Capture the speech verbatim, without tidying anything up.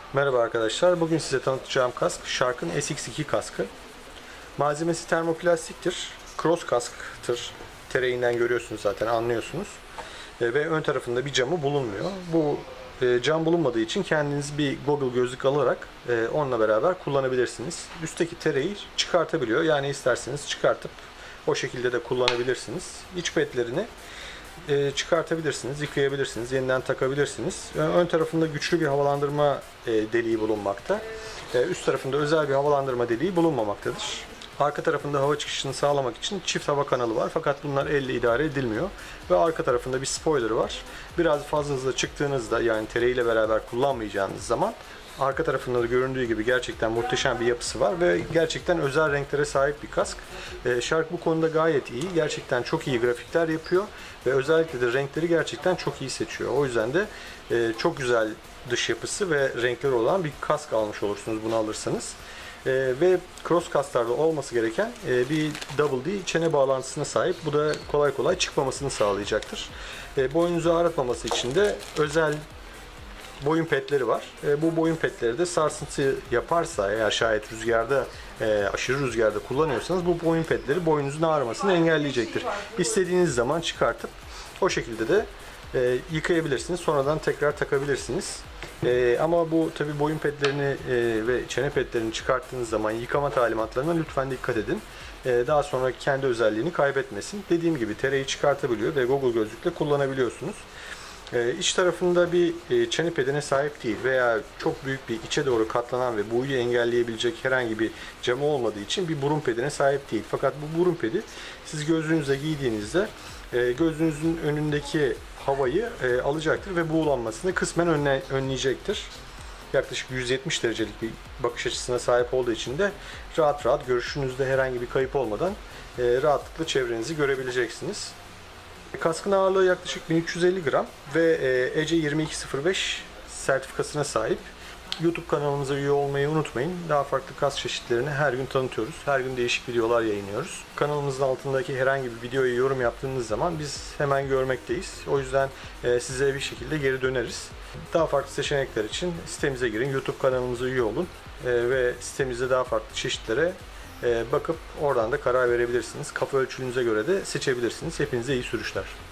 Merhaba arkadaşlar. Bugün size tanıtacağım kask Shark'ın S X iki kaskı. Malzemesi termoplastiktir. Cross kasktır. Tereyinden görüyorsunuz zaten, anlıyorsunuz. E, ve ön tarafında bir camı bulunmuyor. Bu e, cam bulunmadığı için kendiniz bir goggle gözlük alarak e, onunla beraber kullanabilirsiniz. Üstteki tereyi çıkartabiliyor. Yani isterseniz çıkartıp o şekilde de kullanabilirsiniz. İç petlerini E, çıkartabilirsiniz, yıkayabilirsiniz, yeniden takabilirsiniz. Ön tarafında güçlü bir havalandırma e, deliği bulunmakta. E, üst tarafında özel bir havalandırma deliği bulunmamaktadır. Arka tarafında hava çıkışını sağlamak için çift hava kanalı var, fakat bunlar elle idare edilmiyor. Ve arka tarafında bir spoiler var. Biraz fazla hızla çıktığınızda, yani tereyle beraber kullanmayacağınız zaman arka tarafında da göründüğü gibi gerçekten muhteşem bir yapısı var ve gerçekten özel renklere sahip bir kask. E, Shark bu konuda gayet iyi. Gerçekten çok iyi grafikler yapıyor ve özellikle de renkleri gerçekten çok iyi seçiyor. O yüzden de e, çok güzel dış yapısı ve renkleri olan bir kask almış olursunuz bunu alırsanız. E, ve cross kasklarda olması gereken e, bir double D çene bağlantısına sahip. Bu da kolay kolay çıkmamasını sağlayacaktır. E, boyunuzu ağrıtmaması için de özel boyun petleri var. E, bu boyun petleri de sarsıntı yaparsa, eğer şayet rüzgarda e, aşırı rüzgarda kullanıyorsanız, bu boyun petleri boyunuzun ağrımasını engelleyecektir. İstediğiniz zaman çıkartıp o şekilde de e, yıkayabilirsiniz. Sonradan tekrar takabilirsiniz. E, ama bu tabi boyun petlerini e, ve çene petlerini çıkarttığınız zaman yıkama talimatlarına lütfen dikkat edin. E, daha sonra kendi özelliğini kaybetmesin. Dediğim gibi tereyi çıkartabiliyor ve goggle gözlükle kullanabiliyorsunuz. Ee, iç tarafında bir e, çene pedine sahip değil veya çok büyük bir içe doğru katlanan ve buğuyu engelleyebilecek herhangi bir camı olmadığı için bir burun pedine sahip değil. Fakat bu burun pedi siz gözlüğünüze giydiğinizde e, gözlüğünüzün önündeki havayı e, alacaktır ve buğulanmasını kısmen önle, önleyecektir. Yaklaşık yüz yetmiş derecelik bir bakış açısına sahip olduğu için de rahat rahat görüşünüzde herhangi bir kayıp olmadan e, rahatlıkla çevrenizi görebileceksiniz. Kaskın ağırlığı yaklaşık bin üç yüz elli gram ve E C yirmi iki sıfır beş sertifikasına sahip. YouTube kanalımıza üye olmayı unutmayın. Daha farklı kask çeşitlerini her gün tanıtıyoruz. Her gün değişik videolar yayınlıyoruz. Kanalımızın altındaki herhangi bir videoya yorum yaptığınız zaman biz hemen görmekteyiz. O yüzden size bir şekilde geri döneriz. Daha farklı seçenekler için sitemize girin, YouTube kanalımıza üye olun ve sitemizde daha farklı çeşitlere bakıp oradan da karar verebilirsiniz. Kafa ölçünüze göre de seçebilirsiniz. Hepinize iyi sürüşler.